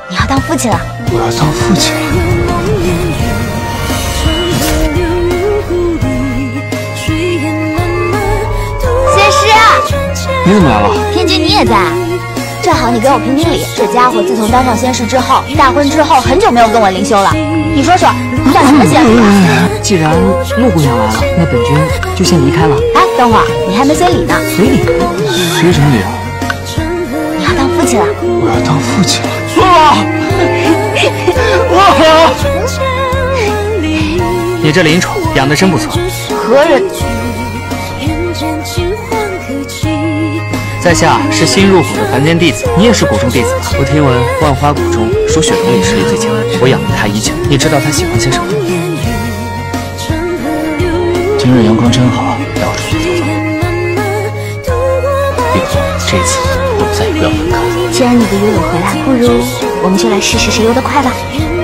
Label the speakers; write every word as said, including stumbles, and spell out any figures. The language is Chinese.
Speaker 1: 你要当父亲了。
Speaker 2: 我要当父亲了。
Speaker 1: 仙师，
Speaker 2: 你怎么来了？
Speaker 1: 天君你也在。 正好你给我评评理，这家伙自从当上仙师之后，大婚之后很久没有跟我灵修了。你说说，你算什么仙女啊？
Speaker 3: 既然陆姑娘来了，那本君就先离开了。
Speaker 1: 哎，等会儿你还没随礼呢。
Speaker 3: 随礼？
Speaker 2: 随什么礼啊？
Speaker 1: 你要当父亲了。
Speaker 2: 我要当父亲了。
Speaker 3: 哇！你这灵宠养的真不错。
Speaker 1: 何人？
Speaker 3: 在下是新入谷的凡间弟子，你也是谷中弟子吧？我听闻万花谷中属雪桐里实力最强，我养了他已久。你知道他喜欢些什么？
Speaker 2: 今日阳光真好，带我出去走走。以后这一次我再也不要分开。
Speaker 1: 既然你不约我回来，不如我们就来试试谁游得快吧。